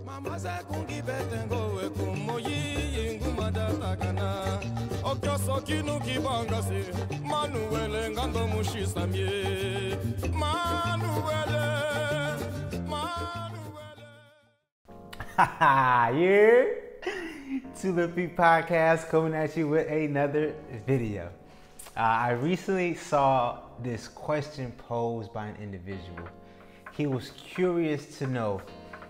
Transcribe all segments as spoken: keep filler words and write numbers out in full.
Yeah, Tulip Podcast coming at you with another video. Uh, I recently saw this question posed by an individual. He was curious to know,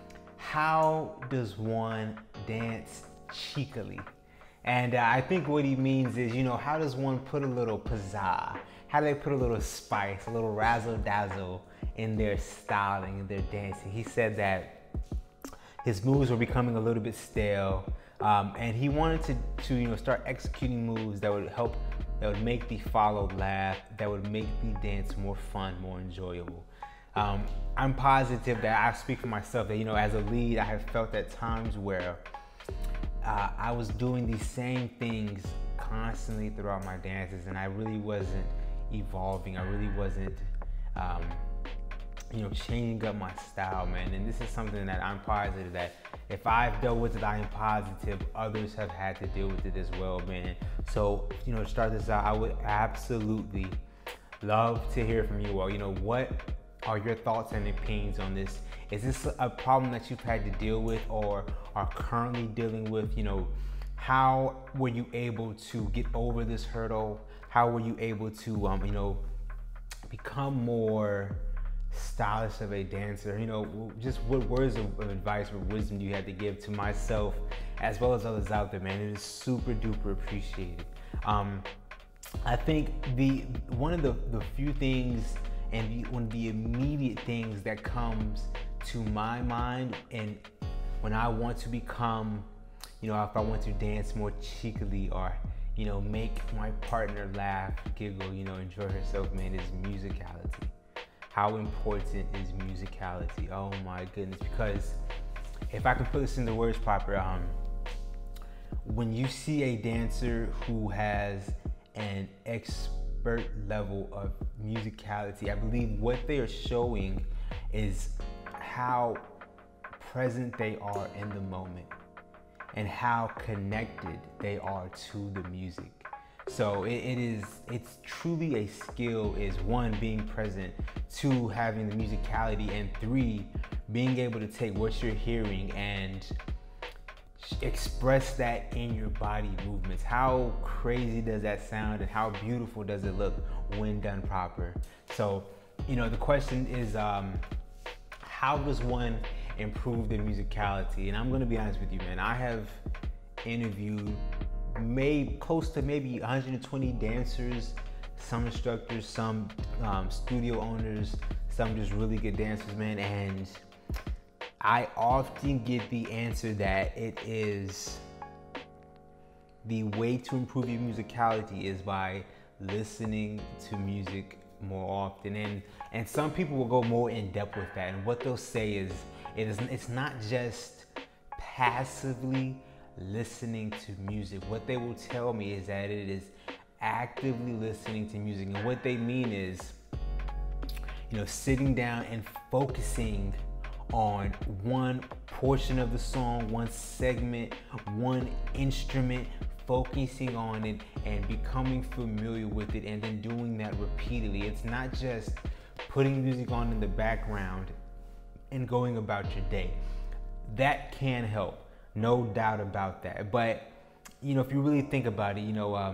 how does one dance cheekily? And uh, I think what he means is, you know, how does one put a little pizzazz? How do they put a little spice, a little razzle dazzle in their styling, in their dancing? He said that his moves were becoming a little bit stale, um, and he wanted to, to, you know, start executing moves that would help, that would make the followed laugh, that would make the dance more fun, more enjoyable. Um, I'm positive that I speak for myself that, you know, as a lead, I have felt at times where uh, I was doing these same things constantly throughout my dances, and I really wasn't evolving. I really wasn't, um, you know, changing up my style, man. And this is something that I'm positive that if I've dealt with it, I am positive others have had to deal with it as well, man. So, you know, to start this out, I would absolutely love to hear from you all. You know, what are your thoughts and opinions on this? Is this a problem that you've had to deal with or are currently dealing with? You know, how were you able to get over this hurdle? How were you able to, um, you know, become more stylish of a dancer? You know, just what words of, of advice or wisdom do you have to give to myself as well as others out there, man? It is super duper appreciated. Um, I think the one of the, the few things and the, one of the immediate things that comes to my mind, and when I want to become, you know, if I want to dance more cheekily or, you know, make my partner laugh, giggle, you know, enjoy herself, man, is musicality. How important is musicality? Oh my goodness, because if I can put this into words proper, um, when you see a dancer who has an expert level of musicality, I believe what they are showing is how present they are in the moment and how connected they are to the music. So it, it is, it's truly a skill, is one, being present, two, having the musicality, and three, being able to take what you're hearing and express that in your body movements. How crazy does that sound and how beautiful does it look when done proper? So, you know, the question is, um, how does one improve their musicality? And I'm gonna be honest with you, man, I have interviewed maybe close to maybe one hundred twenty dancers, some instructors, some um, studio owners, some just really good dancers, man. And I often get the answer that it is the way to improve your musicality is by listening to music more often. And and some people will go more in depth with that. And what they'll say is, it is it's not just passively listening to music. What they will tell me is that it is actively listening to music. And what they mean is, you know, sitting down and focusing on one portion of the song, one segment, one instrument, focusing on it and becoming familiar with it, and then doing that repeatedly. It's not just putting music on in the background and going about your day. That can help, no doubt about that. But, you know, if you really think about it, you know, um,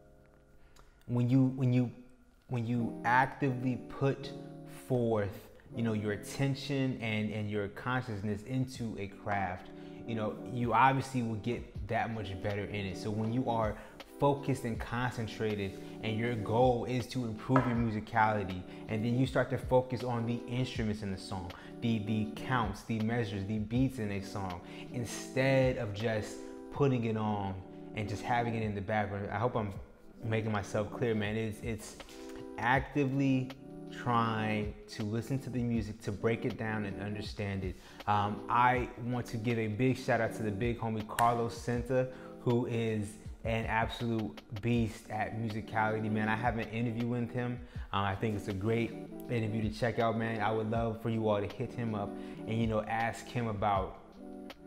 when you when you when you actively put forth, you know, your attention and and your consciousness into a craft, you know, you obviously will get that much better in it. So when you are focused and concentrated and your goal is to improve your musicality, and then you start to focus on the instruments in the song, the the counts, the measures, the beats in a song, instead of just putting it on and just having it in the background. I hope I'm making myself clear, man. It's it's actively trying to listen to the music, to break it down and understand it. Um, I want to give a big shout out to the big homie Carlos Senta, who is an absolute beast at musicality, man. I have an interview with him. Um, I think it's a great interview to check out, man. I would love for you all to hit him up and, you know, ask him about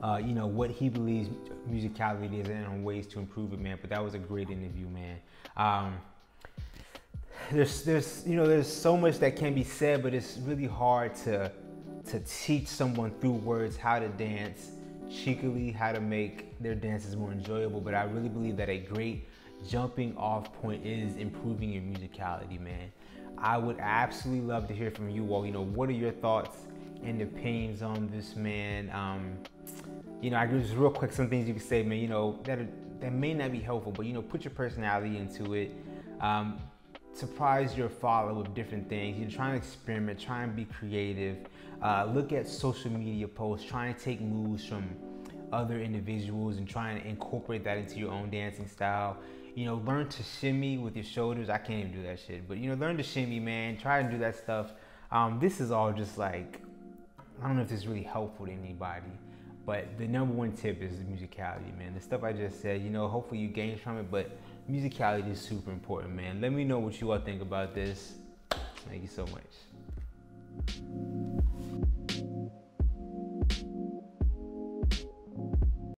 uh, you know, what he believes musicality is and on ways to improve it, man. But that was a great interview, man. Um, there's, there's, you know, there's so much that can be said, but it's really hard to, to teach someone through words how to dance cheekily, how to make their dances more enjoyable. But I really believe that a great jumping off point is improving your musicality, man. I would absolutely love to hear from you all. You know, what are your thoughts and opinions on this, man? Um, you know, I just real quick, some things you can say, man, you know, that are, that may not be helpful, but, you know, put your personality into it. Um, surprise your follower with different things. You're trying to experiment, try and be creative. Uh, look at social media posts, trying to take moves from other individuals and trying to incorporate that into your own dancing style. You know, learn to shimmy with your shoulders. I can't even do that shit, but, you know, learn to shimmy, man. Try and do that stuff. Um, this is all just like, I don't know if this is really helpful to anybody, but the number one tip is the musicality, man. The stuff I just said, you know, hopefully you gain from it, but musicality is super important, man. Let me know what you all think about this. Thank you so much.